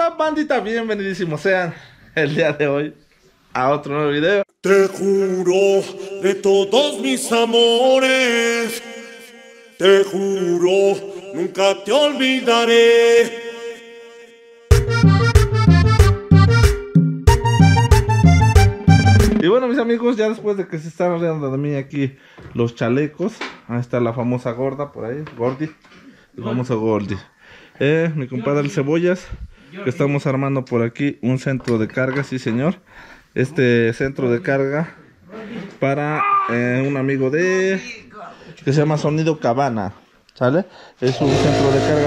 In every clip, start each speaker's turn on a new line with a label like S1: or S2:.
S1: WhatsApp, bandita, bienvenidísimos sean el día de hoy a otro nuevo video.
S2: Te juro de todos mis amores, te juro, nunca te olvidaré.
S1: Y bueno, mis amigos, ya después de que se están riendo de mí aquí los chalecos, ahí está la famosa gorda por ahí, Gordy, el famoso Gordy. Mi compadre el Cebollas, que estamos armando por aquí un centro de carga, sí señor. Este centro de carga para un amigo que se llama Sonido Cabana, ¿sale? Es un centro de carga.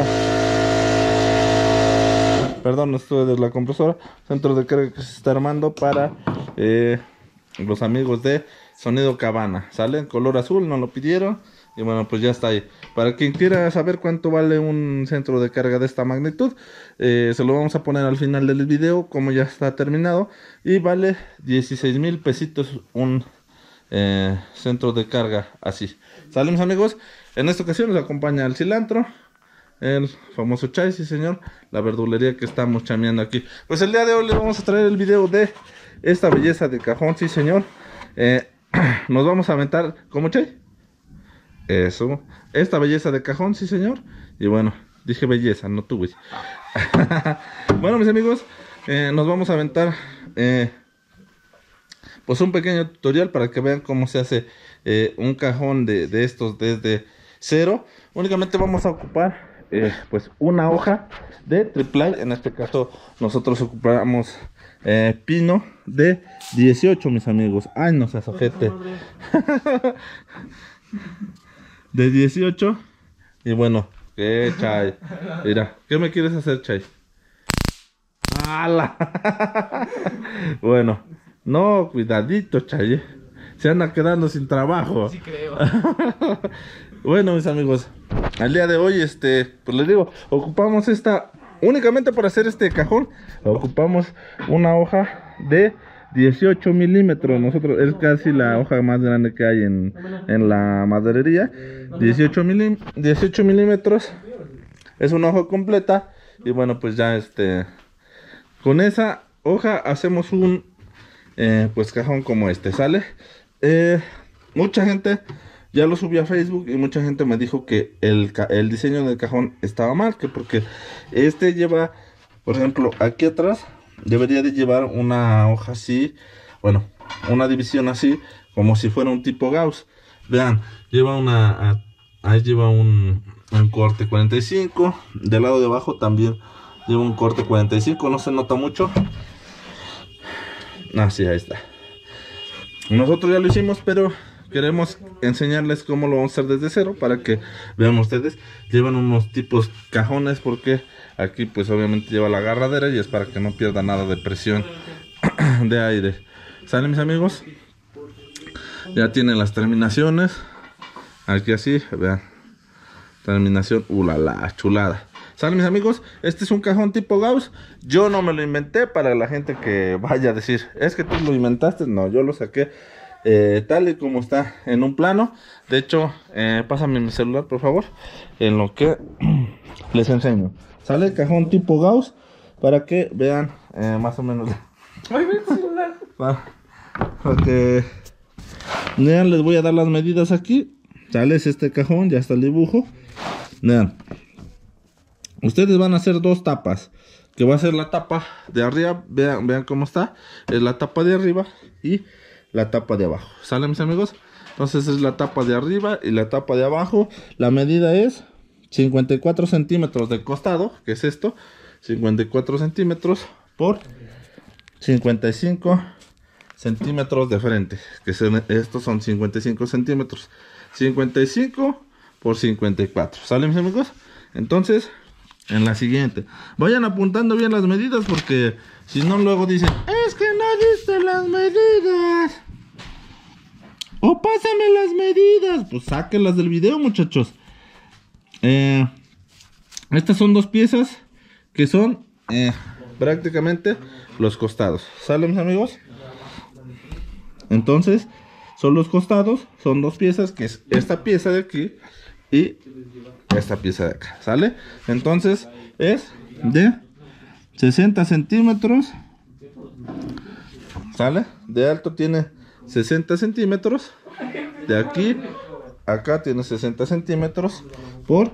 S1: Perdón, esto es de la compresora. Centro de carga que se está armando para los amigos de Sonido Cabana, ¿sale? En color azul, nos lo pidieron. Y bueno, pues ya está ahí. Para quien quiera saber cuánto vale un centro de carga de esta magnitud, se lo vamos a poner al final del video, como ya está terminado. Y vale 16,000 pesitos un centro de carga así. ¿Sale, mis amigos? En esta ocasión nos acompaña el cilantro, el famoso Chay, sí señor, la verdulería que estamos chameando aquí. Pues el día de hoy les vamos a traer el video de esta belleza de cajón, sí señor. Nos vamos a aventar, ¿cómo, Chay? Eso, esta belleza de cajón, sí señor. Y bueno, dije belleza, no tú, güey. Bueno, mis amigos, nos vamos a aventar pues un pequeño tutorial para que vean cómo se hace un cajón de estos desde cero. Únicamente vamos a ocupar pues una hoja de triple. En este caso nosotros ocupamos pino de 18, mis amigos. Ay, no seas ojete. De 18. Y bueno, ¿qué, Chay? Mira, ¿qué me quieres hacer, Chay? ¡Hala! Bueno, no, cuidadito, Chay. Se anda quedando sin trabajo. Sí creo. Bueno, mis amigos, al día de hoy, pues les digo, ocupamos esta, únicamente para hacer este cajón, ocupamos una hoja de 18 milímetros. Nosotros es casi la hoja más grande que hay en la maderería. 18 milímetros. Es una hoja completa. Y bueno, pues ya con esa hoja hacemos un pues cajón como ¿sale? Mucha gente ya lo subió a Facebook y mucha gente me dijo que el diseño del cajón estaba mal, que porque lleva, por ejemplo, aquí atrás debería de llevar una hoja así, bueno, una división así, como si fuera un tipo Gauss. Vean, lleva ahí lleva un corte 45, del lado de abajo también lleva un corte 45, no se nota mucho. Así, ahí está. Nosotros ya lo hicimos, pero queremos enseñarles cómo lo vamos a hacer desde cero para que vean ustedes. Llevan unos tipos cajones porque aquí pues obviamente lleva la agarradera y es para que no pierda nada de presión de aire. ¿Sale, mis amigos? Ya tienen las terminaciones. Aquí así, vean. Terminación, la chulada. ¿Sale, mis amigos? Este es un cajón tipo Gauss. Yo no me lo inventé, para la gente que vaya a decir, es que tú lo inventaste. No, yo lo saqué tal y como está en un plano. De hecho, pásame mi celular, por favor, en lo que les enseño. Sale el cajón tipo Gauss para que vean más o menos. Para que vean, les voy a dar las medidas aquí. Sale este cajón, ya está el dibujo. Vean, ustedes van a hacer dos tapas, que va a ser la tapa de arriba. Vean cómo está. Es la tapa de arriba y la tapa de abajo. ¿Sale, mis amigos? Entonces es la tapa de arriba y la tapa de abajo. La medida es 54 centímetros de costado, que es esto, 54 centímetros por 55 centímetros de frente, que estos son 55 centímetros, 55 por 54. ¿Sale, mis amigos? Entonces, en la siguiente, vayan apuntando bien las medidas, porque si no luego dicen, es que no diste las medidas, o pásame las medidas. Pues sáquenlas del video, muchachos. Estas son dos piezas que son prácticamente los costados. ¿Sale, mis amigos? Entonces son los costados, son dos piezas, que es esta pieza de aquí y esta pieza de acá. ¿Sale? Entonces es de 60 centímetros. ¿Sale? De alto tiene 60 centímetros. De aquí a acá tiene 60 centímetros por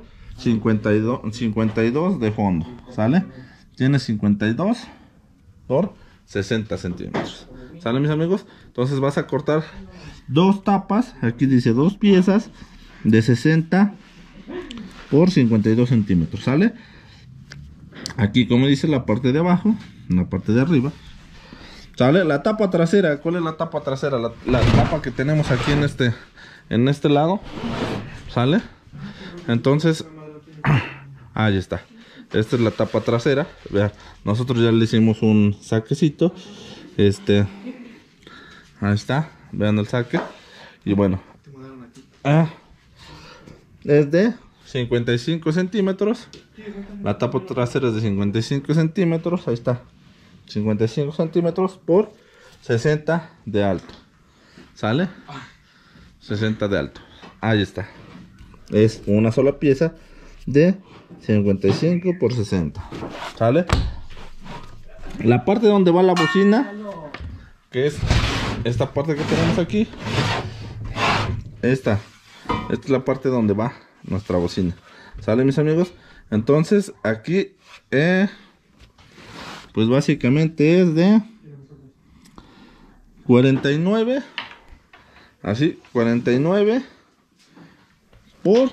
S1: 52 de fondo. ¿Sale? Tiene 52 por 60 centímetros. ¿Sale, mis amigos? Entonces vas a cortar dos tapas. Aquí dice dos piezas de 60 por 52 centímetros. ¿Sale? Aquí, como dice, la parte de abajo, la parte de arriba. ¿Sale? La tapa trasera. ¿Cuál es la tapa trasera? La tapa que tenemos aquí en este lado. ¿Sale? Entonces, ahí está. Esta es la tapa trasera. Vean, nosotros ya le hicimos un saquecito. Ahí está. Vean el saque. Y bueno, es de 55 centímetros. La tapa trasera es de 55 centímetros. Ahí está. 55 centímetros por 60 de alto. ¿Sale? 60 de alto. Ahí está. Es una sola pieza de 55 por 60. ¿Sale? La parte donde va la bocina, que es esta parte que tenemos aquí. Esta es la parte donde va nuestra bocina. ¿Sale, mis amigos? Entonces aquí pues básicamente es de 49. Así, 49 por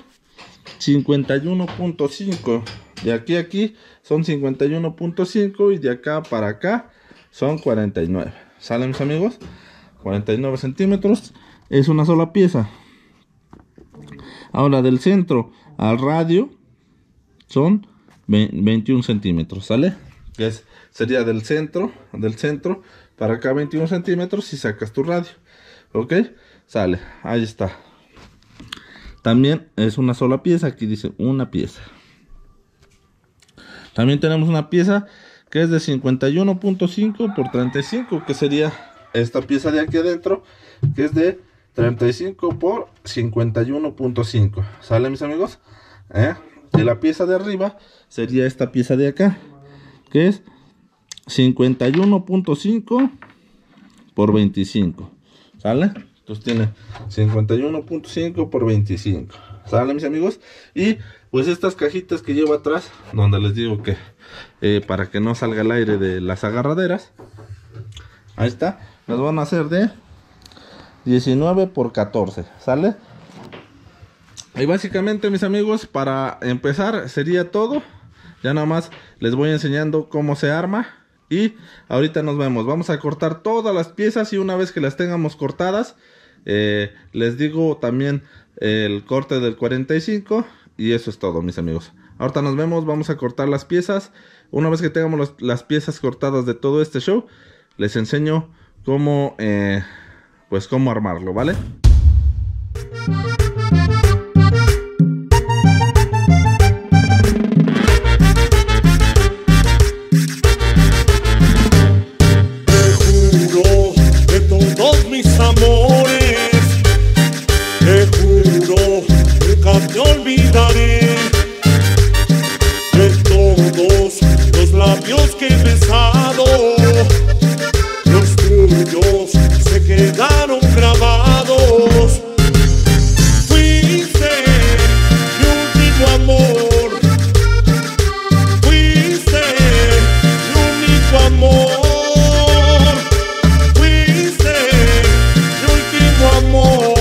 S1: 51.5. De aquí a aquí son 51.5 y de acá para acá son 49. ¿Sale, mis amigos? 49 centímetros. Es una sola pieza. Ahora del centro al radio son 21 centímetros. ¿Sale? Que sería del centro para acá 21 centímetros y sacas tu radio. ¿Ok? Sale. Ahí está. También es una sola pieza. Aquí dice una pieza. También tenemos una pieza que es de 51.5 por 35, que sería esta pieza de aquí adentro, que es de 35 por 51.5. ¿Sale, mis amigos? Y la pieza de arriba sería esta pieza de acá, que es 51.5 por 25. ¿Sale? Entonces tiene 51.5 por 25. ¿Sale, mis amigos? Y pues estas cajitas que llevo atrás, donde les digo que para que no salga el aire de las agarraderas, ahí está, las van a hacer de 19 por 14. ¿Sale? Y básicamente, mis amigos, para empezar sería todo. Ya nada más les voy enseñando cómo se arma. Y ahorita nos vemos. Vamos a cortar todas las piezas y una vez que las tengamos cortadas, les digo también el corte del 45. Y eso es todo, mis amigos. Ahorita nos vemos, vamos a cortar las piezas. Una vez que tengamos las piezas cortadas de todo este show, les enseño cómo, pues cómo armarlo, ¿vale?
S2: Te olvidaré de todos los labios que he besado. Los tuyos se quedaron grabados. Fuiste mi último amor. Fuiste mi único amor. Fuiste mi último amor.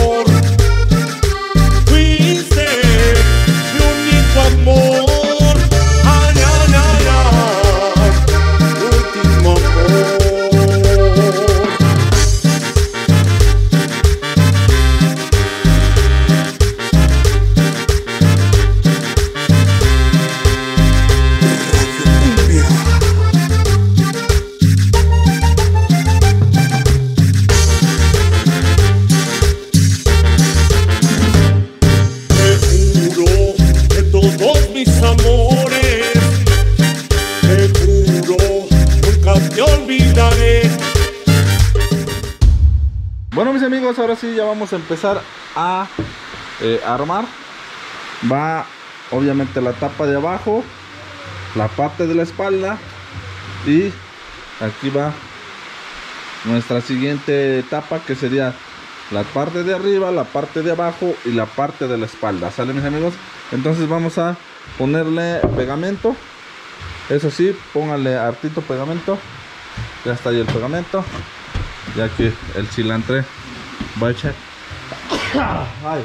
S2: Amor, ay, ay, ay, ay, último amor. Mis amores, te juro, nunca te olvidaré.
S1: Bueno, mis amigos, ahora sí ya vamos a empezar a armar. Va obviamente la tapa de abajo, la parte de la espalda Y aquí va nuestra siguiente etapa, que sería la parte de arriba, la parte de abajo y la parte de la espalda. ¿Sale, mis amigos? Entonces vamos a ponerle pegamento. Eso sí, póngale hartito pegamento. Ya está ahí el pegamento. Ya que el cilantro va a echar. Ay,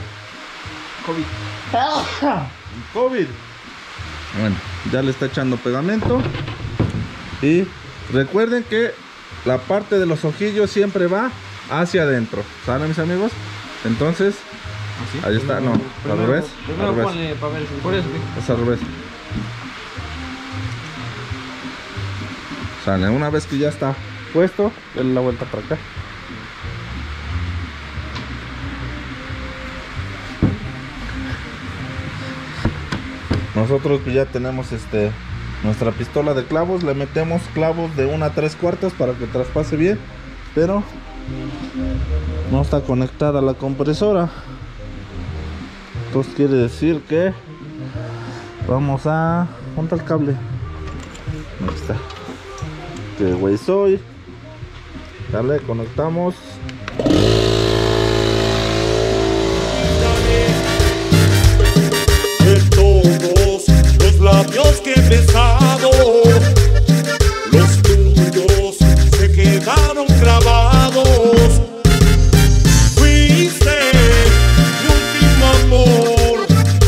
S1: COVID. Bueno, ya le está echando pegamento. Y recuerden que la parte de los ojillos siempre va hacia adentro. ¿Sale, mis amigos? Entonces,
S3: ¿Así?
S1: ahí está. No, al revés.
S3: Primero
S1: Al revés.
S3: ponle para ver si por eso.
S1: Es al revés. Sale, una vez que ya está puesto, denle la vuelta para acá. Nosotros ya tenemos nuestra pistola de clavos. Le metemos clavos de 1 a 3/4 para que traspase bien, pero no está conectada la compresora. Entonces quiere decir que vamos a... ¿Dónde está el cable? Ahí está. Que güey soy. Dale, conectamos.
S2: De todos los labios que he besado, los tuyos se quedaron grabados. Fuiste mi último amor,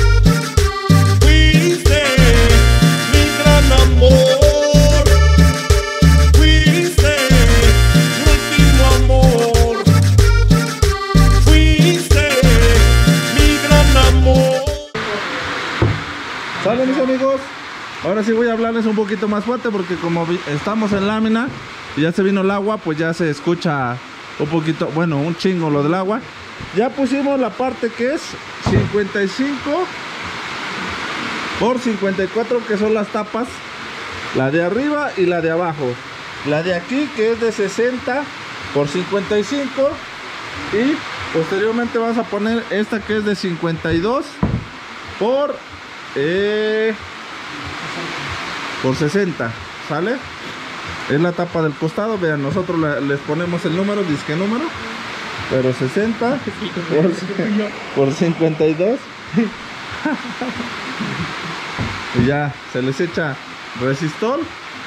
S2: fuiste mi gran amor, fuiste mi último amor, fuiste mi gran amor.
S1: ¿Sale, mis amigos? Ahora sí voy a hablarles un poquito más fuerte, porque como estamos en lámina y ya se vino el agua, pues ya se escucha un poquito, bueno, un chingo lo del agua. Ya pusimos la parte que es 55 por 54, que son las tapas, la de arriba y la de abajo. La de aquí, que es de 60 por 55, y posteriormente vamos a poner esta, que es de 52 por 60, ¿sale? Es la tapa del costado. Vean, nosotros les ponemos el número, disque número, pero 60 por 52. Y ya se les echa resistol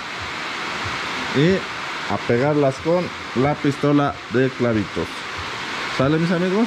S1: y a pegarlas con la pistola de clavitos. ¿Sale, mis amigos?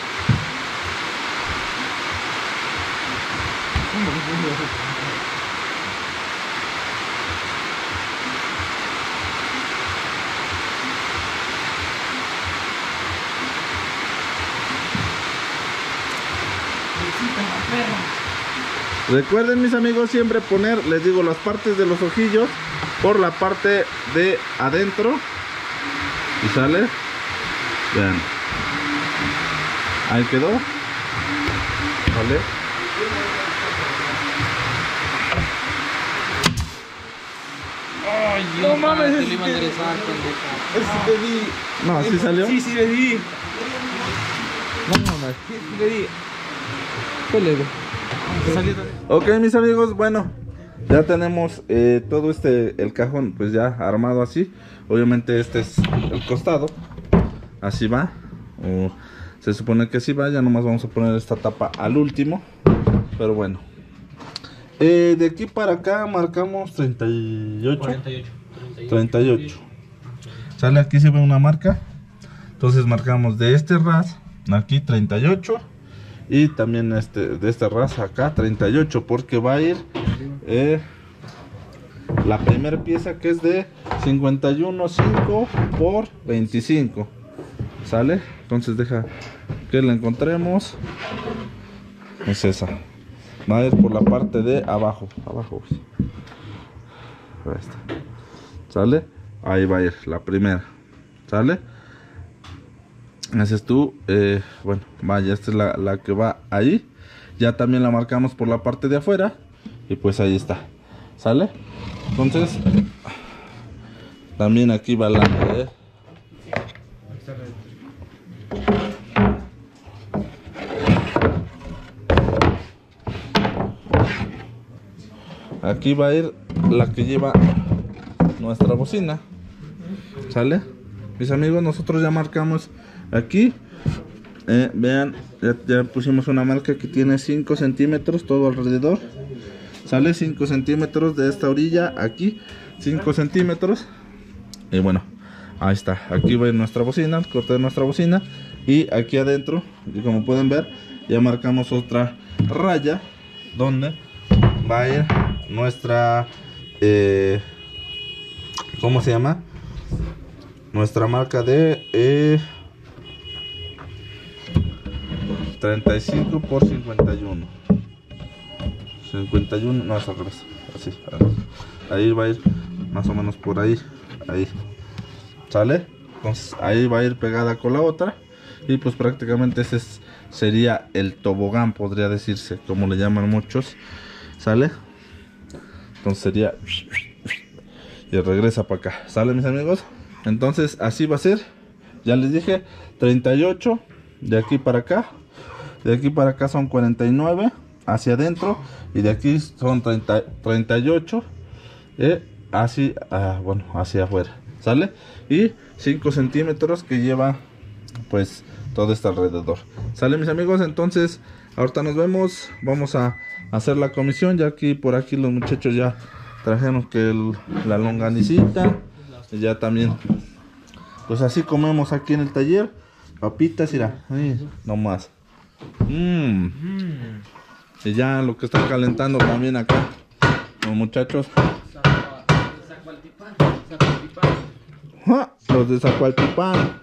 S1: Recuerden, mis amigos, siempre poner, les digo, las partes de los ojillos por la parte de adentro. Y sale. Vean. Ahí quedó. Vale.
S3: Ay,
S4: No mames,
S3: te
S4: es
S3: lo iba a
S4: que-
S3: enderezar, pendeja.
S4: Sí le di.
S1: No, ¿sí salió?
S4: Sí, sí le di.
S1: No, no, no.
S4: Sí, sí le di. Pele, güey. Salió también.
S1: Ok, mis amigos, bueno, ya tenemos todo el cajón pues ya armado así. Obviamente este es el costado. Así va. O se supone que así va. Ya nomás vamos a poner esta tapa al último. Pero bueno. De aquí para acá marcamos 38.
S3: 48.
S1: 38. Sale, aquí se ve una marca. Entonces marcamos de este ras aquí 38. Y también de este ras acá 38. Porque va a ir la primera pieza, que es de 51.5 por 25. ¿Sale? Entonces deja que la encontremos. Es esa. Va a ir por la parte de abajo. Abajo. Ahí está. ¿Sale? Ahí va a ir la primera. ¿Sale? Haces tú. Bueno, vaya, esta es la que va ahí. Ya también la marcamos por la parte de afuera. Y pues ahí está. ¿Sale? Entonces, también aquí va la aquí va a ir la que lleva nuestra bocina. ¿Sale? Mis amigos, nosotros ya marcamos aquí. Vean, ya pusimos una marca que tiene 5 centímetros todo alrededor. Sale 5 centímetros de esta orilla aquí, 5 centímetros. Y bueno, ahí está. Aquí va nuestra bocina, el corte de nuestra bocina. Y aquí adentro, y como pueden ver, ya marcamos otra raya donde va a ir nuestra ¿cómo se llama? Nuestra marca de 35 por 51. 51, no, es al revés. Así, ahí va a ir más o menos por ahí. Ahí. ¿Sale? Entonces ahí va a ir pegada con la otra. Y pues prácticamente ese sería el tobogán, podría decirse, como le llaman muchos. ¿Sale? Entonces sería... y regresa para acá. ¿Sale, mis amigos? Entonces así va a ser. Ya les dije, 38 de aquí para acá. De aquí para acá son 49 hacia adentro. Y de aquí son 38 así, bueno, hacia afuera. ¿Sale? Y 5 centímetros que lleva pues todo este alrededor. ¿Sale, mis amigos? Entonces ahorita nos vemos. Vamos a hacer la comisión. Ya aquí por aquí los muchachos ya trajeron que la longanicita. Y ya también pues así comemos aquí en el taller. Papitas, mira, no más. Y ya lo que están calentando también acá los muchachos. Los de Zacualtipán.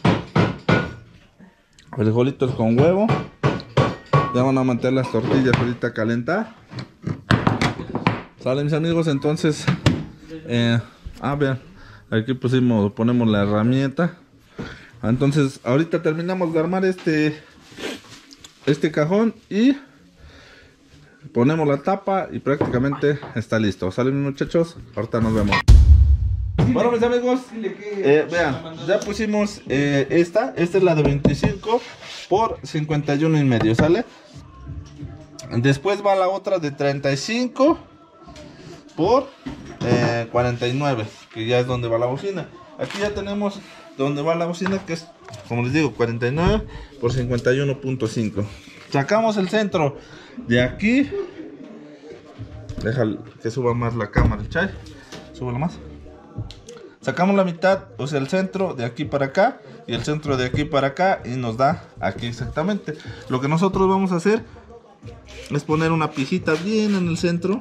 S1: Frijolitos con huevo. Ya van a mantener las tortillas ahorita a calentar. Sale, mis amigos. Entonces vean, aquí ponemos la herramienta. Entonces ahorita terminamos de armar este cajón y ponemos la tapa y prácticamente está listo. ¿Salen, muchachos? Ahorita nos vemos. Bueno, mis amigos, vean, ya pusimos esta es la de 25 por 51 y medio, ¿sale? Después va la otra de 35 por 49, que ya es donde va la bocina. Aquí ya tenemos donde va la bocina, que es, como les digo, 49 por 51.5. Sacamos el centro de aquí. Déjale que suba más la cámara, Chay. Súbelo más. Sacamos la mitad, o sea, el centro de aquí para acá y el centro de aquí para acá, y nos da aquí exactamente. Lo que nosotros vamos a hacer es poner una pijita bien en el centro.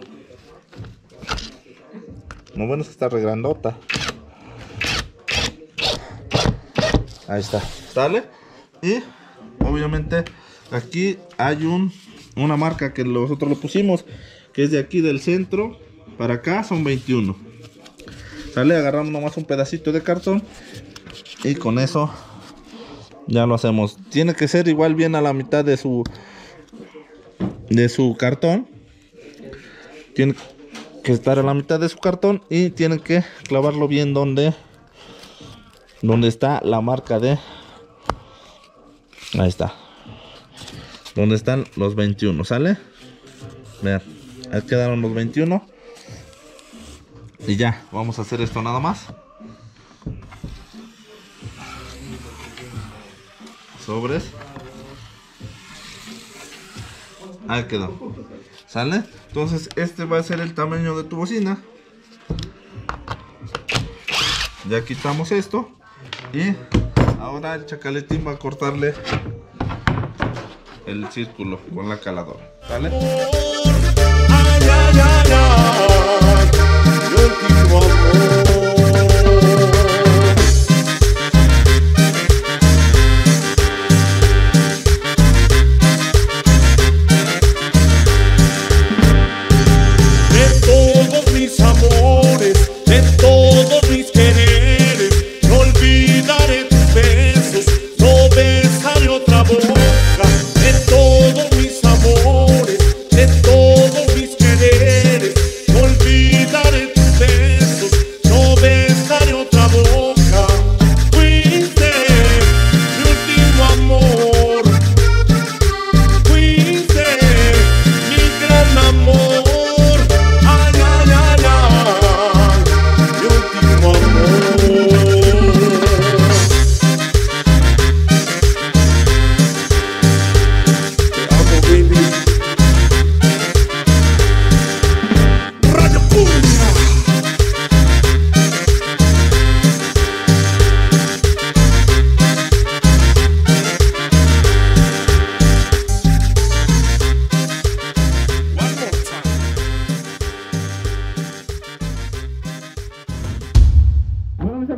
S1: Lo bueno es que está re grandota. Ahí está, ¿sale? Y obviamente aquí hay una marca que nosotros le pusimos, que es de aquí del centro para acá, son 21. ¿Sale? Agarramos nomás un pedacito de cartón y con eso ya lo hacemos. Tiene que ser igual bien a la mitad de su cartón. Tiene que estar a la mitad de su cartón y tienen que clavarlo bien donde está la marca de... Ahí está. Donde están los 21, ¿sale? Vean, ahí quedaron los 21. Y ya, vamos a hacer esto nada más. Sobres. Ahí quedó. ¿Sale? Entonces este va a ser el tamaño de tu bocina. Ya quitamos esto. Y ahora el chacaletín va a cortarle el círculo con la caladora. ¿Sale?
S2: Ay, ay, ay, ay, mi último amor. De todos mis amores, de todos mis quereres, no olvidaré tus besos, no besaré otra boca. De todos mis amores, de todos mis quereres, no olvidaré tus besos, no besaré otra boca. Fuiste mi último amor, fuiste mi gran amor. Ay, ay, ay, ay, mi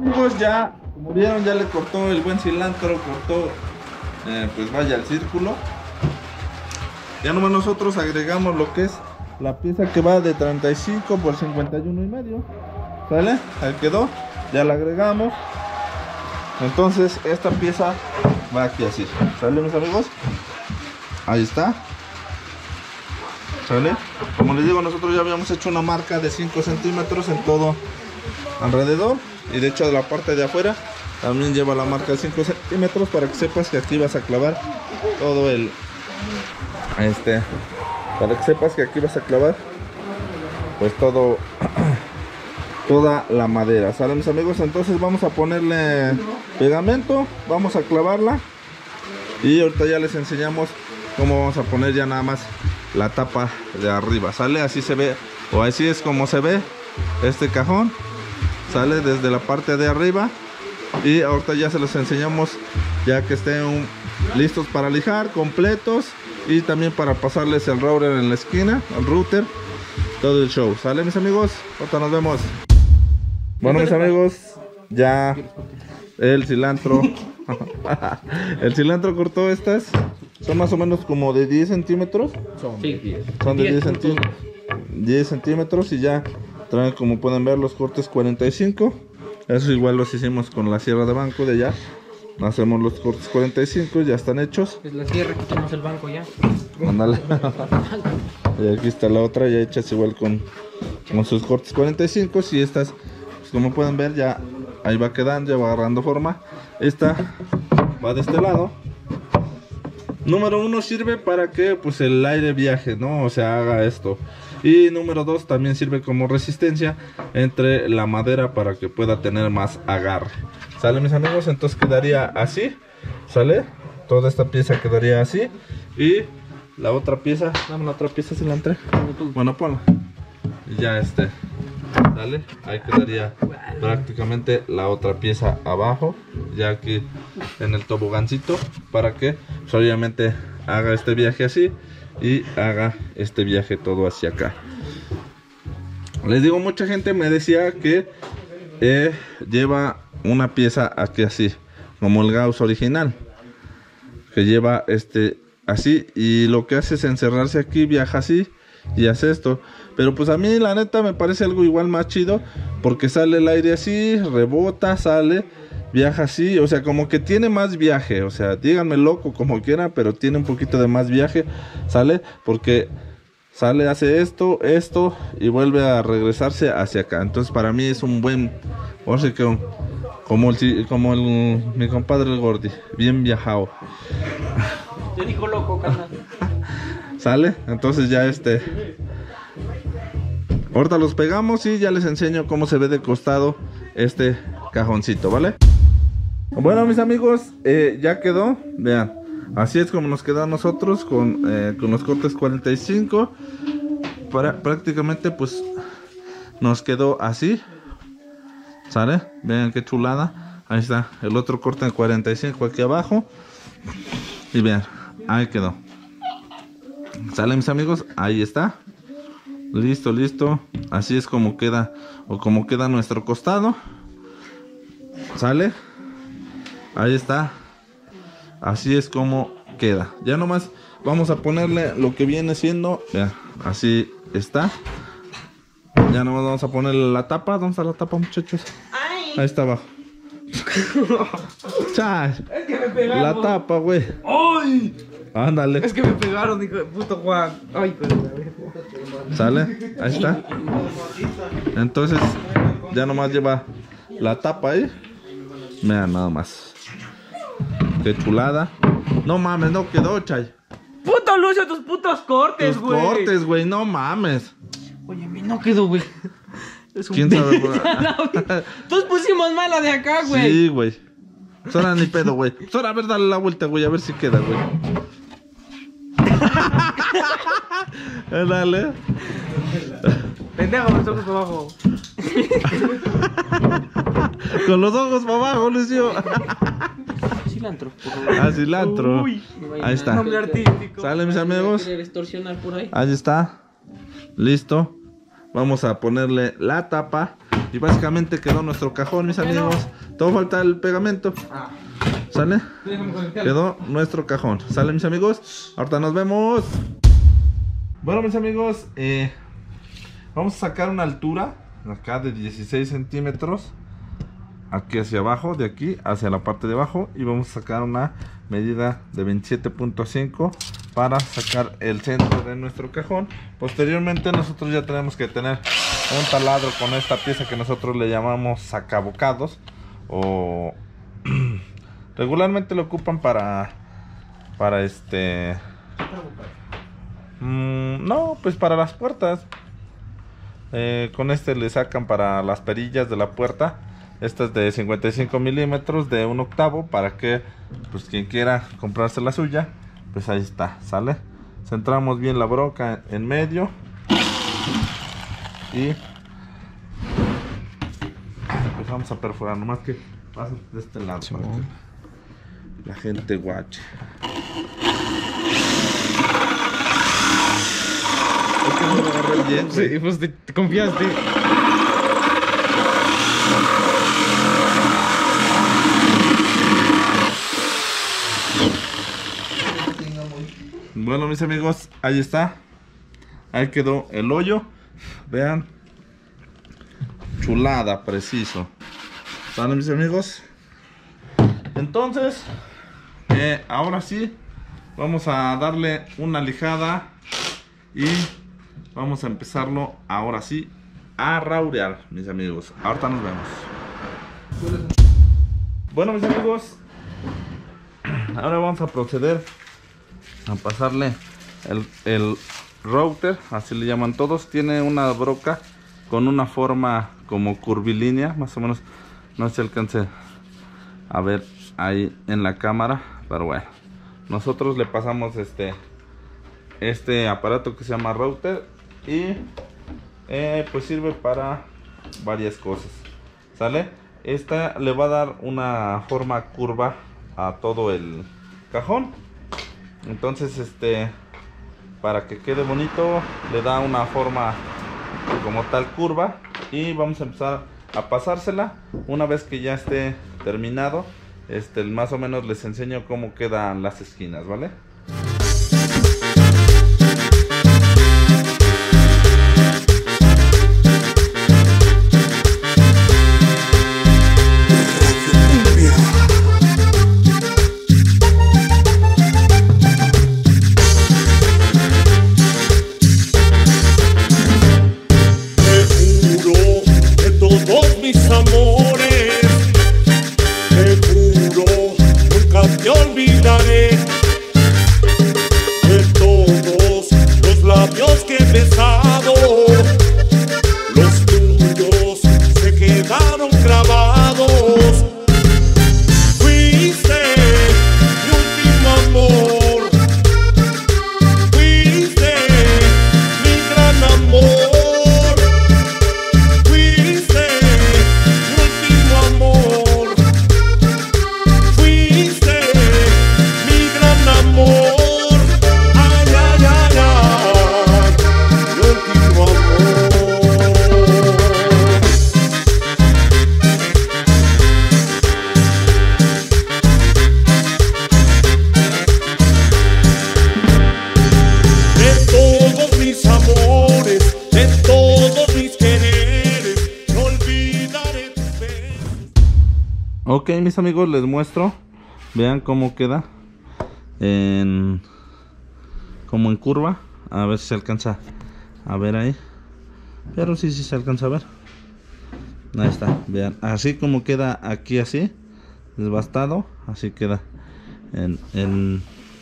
S1: Pues ya, como vieron, ya le cortó el buen cilantro, cortó, pues vaya, el círculo. Ya nomás nosotros agregamos lo que es la pieza que va de 35 por 51,5. ¿Sale? Ahí quedó, ya la agregamos. Entonces esta pieza va aquí así. ¿Sale, mis amigos? Ahí está. ¿Sale? Como les digo, nosotros ya habíamos hecho una marca de 5 centímetros en todo alrededor. Y de hecho de la parte de afuera también lleva la marca de 5 centímetros para que sepas que aquí vas a clavar todo el... para que sepas que aquí vas a clavar pues todo... toda la madera. ¿Sale, mis amigos? Entonces vamos a ponerle pegamento, vamos a clavarla y ahorita ya les enseñamos cómo vamos a poner ya nada más la tapa de arriba. ¿Sale? Así se ve, o así es como se ve este cajón. Sale desde la parte de arriba y ahorita ya se los enseñamos ya que estén listos para lijar, completos, y también para pasarles el router en la esquina, el router, todo el show. ¿Sale, mis amigos? Ahorita nos vemos. Bueno, mis amigos, ya el cilantro el cilantro cortó estas. Son más o menos como de 10 centímetros.
S3: Sí,
S1: Son de 10 centímetros y ya traen, como pueden ver, los cortes 45. Eso igual los hicimos con la sierra de banco de allá. Hacemos los cortes 45, ya están hechos.
S3: es la sierra, quitamos el banco ya.
S1: Ándale. Y aquí está la otra, ya hechas igual con sus cortes 45. Y estas, pues como pueden ver, ya ahí va quedando, ya va agarrando forma. Esta va de este lado. Número 1 sirve para que pues el aire viaje, ¿no? O sea, haga esto. Y número 2 también sirve como resistencia entre la madera para que pueda tener más agarre. ¿Sale, mis amigos? Entonces quedaría así. ¿Sale? Toda esta pieza quedaría así. Y la otra pieza, dame la otra pieza si la entré. Bueno, ponla. Y ya ¿sale? Ahí quedaría prácticamente la otra pieza abajo, ya aquí en el tobogancito, para que pues, obviamente haga este viaje así y haga este viaje todo hacia acá. Les digo, mucha gente me decía que lleva una pieza aquí así, como el Gauss original, que lleva así, y lo que hace es encerrarse aquí, viaja así y hace esto. Pero pues a mí la neta me parece algo igual más chido, porque sale el aire así, rebota, sale, viaja así, o sea, como que tiene más viaje. O sea, díganme loco como quieran, pero tiene un poquito de más viaje. Sale, porque sale, hace esto y vuelve a regresarse hacia acá. Entonces para mí es un buen, o sea, que como mi compadre el Gordi, bien viajado.
S3: Te dijo loco, carnal.
S1: Sale, entonces ya ahorita los pegamos y ya les enseño cómo se ve de costado este cajoncito, ¿vale? Bueno, mis amigos, ya quedó. Vean, así es como nos quedó a nosotros con los cortes 45. Prácticamente pues nos quedó así. ¿Sale? Vean qué chulada. Ahí está el otro corte en 45 aquí abajo. Y vean, ahí quedó. ¿Sale, mis amigos? Ahí está. Listo, listo. Así es como queda, o como queda nuestro costado. ¿Sale? Ahí está. Así es como queda. Ya nomás vamos a ponerle lo que viene siendo. Ya, así está. Ya nomás vamos a ponerle la tapa. ¿Dónde está la tapa, muchachos? Ahí está abajo. Chay.
S3: Es que me pegaron.
S1: La tapa, güey.
S3: ¡Ay!
S1: Ándale.
S3: Es que me pegaron, hijo de puto Juan. Ay,
S1: ¿Sale? Ahí está. Entonces, ya nomás lleva la tapa ahí. Vean nada más. Qué chulada. No mames, no quedó, Chay.
S3: Puto Lucio, tus putos cortes,
S1: Tus
S3: güey.
S1: cortes, güey, no mames.
S3: Oye, a mí no quedó, güey. Es un
S1: ¿Quién sabe?
S3: Todos pusimos mala de acá, güey.
S1: Sí, güey. Ahora ni pedo, güey. Ahora a ver, dale la vuelta, güey, a ver si queda, güey. Dale.
S3: Pendejo, con los ojos para abajo.
S1: Con los ojos para abajo, Lucio.
S3: Cilantro, por favor.
S1: Ah, cilantro.
S3: Uy.
S1: Ahí está.
S3: Nombre artístico.
S1: ¿Sale, mis amigos?
S3: ¿Quiere extorsionar por ahí?
S1: Ahí está. Listo. Vamos a ponerle la tapa. Y básicamente quedó nuestro cajón, mis amigos. Todo falta el pegamento. ¿Sale? Quedó nuestro cajón. ¿Sale, mis amigos? Ahorita nos vemos. Bueno, mis amigos, vamos a sacar una altura acá de 16 centímetros. Aquí hacia abajo, de aquí hacia la parte de abajo. Y vamos a sacar una medida de 27.5 para sacar el centro de nuestro cajón. Posteriormente nosotros ya tenemos que tener un taladro con esta pieza que nosotros le llamamos sacabocados. O regularmente lo ocupan para no, pues para las puertas. Con este le sacan para las perillas de la puerta. Esta es de 55 milímetros de 1/8 para que pues quien quiera comprarse la suya, pues ahí está, ¿sale? Centramos bien la broca en medio y empezamos a perforar, nomás que pasa de este lado para que la gente guache. Es que no lo agarré bien, güey.
S3: Sí, pues te confiaste.
S1: Bueno, mis amigos, ahí está. Ahí quedó el hoyo. Vean. Chulada, preciso. ¿Sale, mis amigos? Entonces, ahora sí, vamos a darle una lijada. Y vamos a empezarlo, ahora sí, a raurear, mis amigos. Ahorita nos vemos. Bueno, mis amigos, ahora vamos a proceder a pasarle el router, así le llaman todos. Tiene una broca con una forma como curvilínea, más o menos. No se alcance a ver ahí en la cámara, pero bueno, nosotros le pasamos este aparato que se llama router y pues sirve para varias cosas, ¿sale? Esta le va a dar una forma curva a todo el cajón. Entonces para que quede bonito le da una forma como tal curva. Y vamos a empezar a pasársela. Una vez que ya esté terminado, más o menos les enseño cómo quedan las esquinas, ¿vale? Ok, mis amigos, les muestro. Vean cómo queda como en curva. A ver si se alcanza a ver ahí. Pero sí se alcanza a ver. Ahí está, vean. Así como queda aquí, así desbastado. Así queda en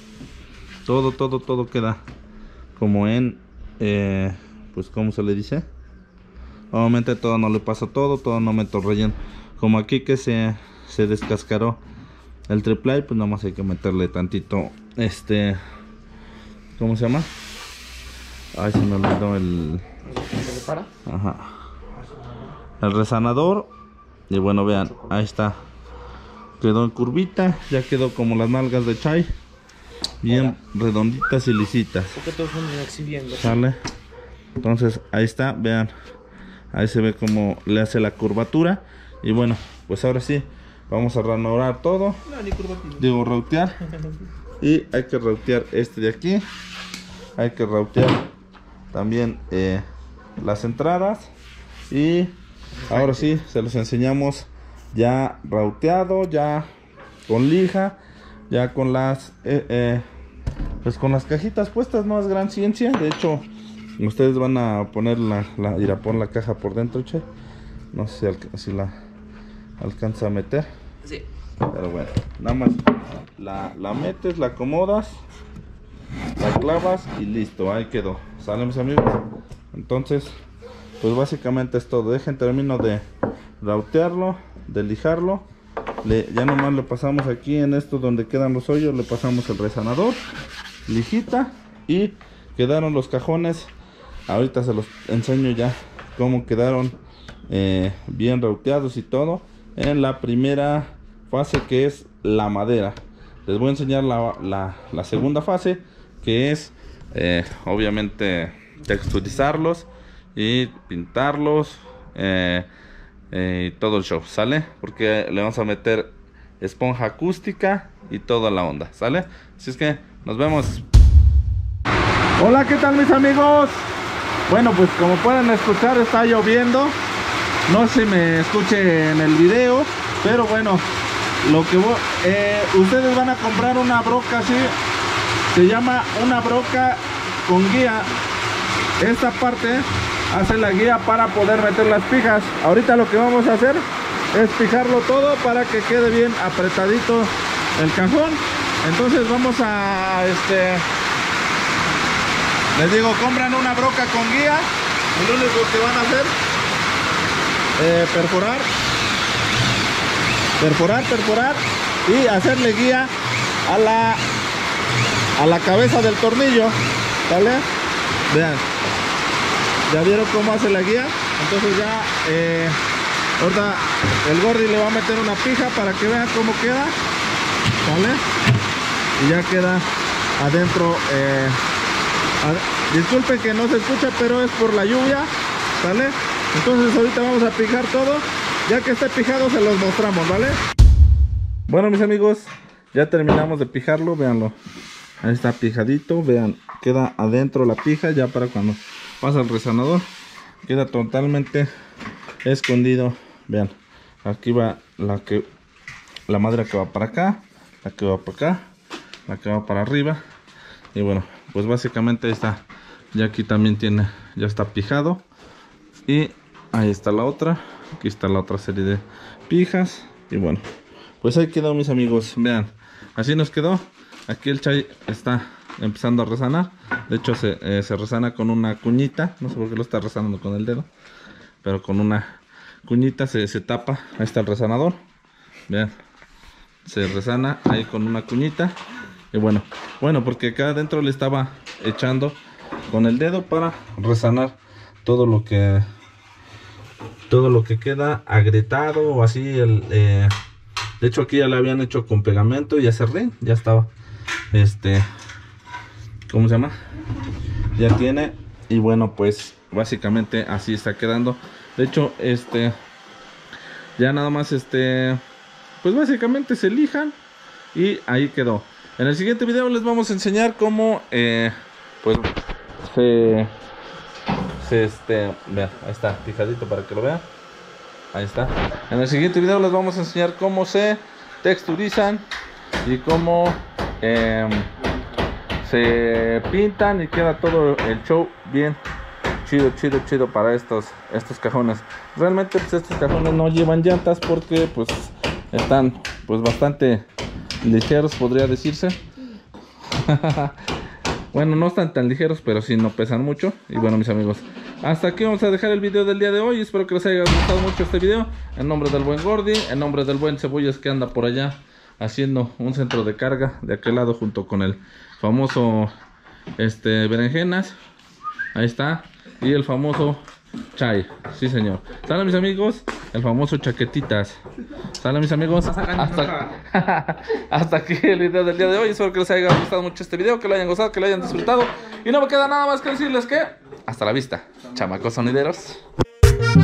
S1: todo queda como en pues como se le dice. Obviamente todo no le pasa todo no meto relleno. Como aquí que se descascaró el triple A, pues nada más hay que meterle tantito ¿cómo se llama? Ay, se me olvidó el... Ajá. El resanador. Y bueno, vean, ahí está. Quedó en curvita, ya quedó como las nalgas de Chai. Bien redonditas y lisitas.
S3: ¿Por qué todos están exhibiendo?
S1: ¿Sale? Entonces, ahí está, vean. Ahí se ve como le hace la curvatura. Y bueno, pues ahora sí, vamos a ranourar todo.
S3: No, ni curvatura.
S1: Digo, rautear. Y hay que rautear este de aquí. Hay que rautear también las entradas. Y ahora sí, se los enseñamos ya rauteado, ya con lija, ya con las pues con las cajitas puestas. No es gran ciencia. De hecho, ustedes van a poner ir a poner la caja por dentro, che. No sé si la alcanza a meter.
S3: Sí.
S1: Pero bueno, nada más la metes, la acomodas, la clavas y listo, ahí quedó. ¿Sale, mis amigos? Entonces, pues básicamente es todo. Termino de rautearlo, de lijarlo. Ya nomás le pasamos aquí en esto donde quedan los hoyos, le pasamos el resanador, lijita, y quedaron los cajones. Ahorita se los enseño ya cómo quedaron bien rauteados y todo en la primera fase, que es la madera. Les voy a enseñar la segunda fase, que es obviamente texturizarlos y pintarlos y todo el show, ¿sale? Porque le vamos a meter esponja acústica y toda la onda, ¿sale? Así es que nos vemos. Hola, ¿qué tal, mis amigos? Bueno, pues como pueden escuchar, está lloviendo. No sé si me escuche en el video, pero bueno, ustedes van a comprar una broca así, se llama una broca con guía. Esta parte hace la guía para poder meter las pijas. Ahorita lo que vamos a hacer es fijarlo todo para que quede bien apretadito el cajón. Entonces vamos a les digo, compran una broca con guía. Y lo único que van a hacer perforar y hacerle guía a la cabeza del tornillo, ¿vale? Vean, ya vieron cómo hace la guía. Entonces ya ahorita el Gordy le va a meter una pija para que vean cómo queda, ¿vale? Y ya queda adentro. Disculpen que no se escucha, pero es por la lluvia, ¿vale? Entonces ahorita vamos a pijar todo. Ya que esté pijado se los mostramos, ¿vale? Bueno, mis amigos, ya terminamos de pijarlo, véanlo. Ahí está pijadito, vean, queda adentro la pija. Ya para cuando pasa el resanador queda totalmente escondido. Vean, aquí va la madera que va para acá, la que va para acá, la que va para arriba. Y bueno, pues básicamente ahí está. Ya aquí también ya está pijado. Y ahí está la otra. Aquí está la otra serie de pijas. Y bueno, pues ahí quedó, mis amigos. Vean, así nos quedó. Aquí el Chay está empezando a resanar. De hecho se resana con una cuñita. No sé por qué lo está resanando con el dedo, pero con una cuñita se tapa. Ahí está el resanador. Vean, se resana ahí con una cuñita. Y bueno, porque acá adentro le estaba echando con el dedo para resanar todo lo que queda agrietado o así. De hecho aquí ya lo habían hecho con pegamento y acerrín, ya estaba ¿cómo se llama? Ya tiene. Y bueno, pues básicamente así está quedando. De hecho ya nada más pues básicamente se lijan y ahí quedó. En el siguiente video les vamos a enseñar cómo pues vean, ahí está pijadito para que lo vean. Ahí está. En el siguiente video les vamos a enseñar cómo se texturizan y cómo se pintan y queda todo el show bien chido para estos cajones. Realmente pues estos cajones no llevan llantas porque pues están pues bastante ligeros, podría decirse. Bueno, no están tan ligeros, pero sí no pesan mucho. Y bueno, mis amigos, hasta aquí vamos a dejar el video del día de hoy. Espero que les haya gustado mucho este video. En nombre del buen Gordy, en nombre del buen Cebollas, que anda por allá haciendo un centro de carga de aquel lado junto con el famoso berenjenas. Ahí está. Y el famoso Chay, sí señor. Sale, mis amigos, el famoso chaquetitas. Sale, mis amigos, hasta aquí el video del día de hoy. Espero que les haya gustado mucho este video, que lo hayan gozado, que lo hayan disfrutado. Y no me queda nada más que decirles que hasta la vista, chamacos sonideros.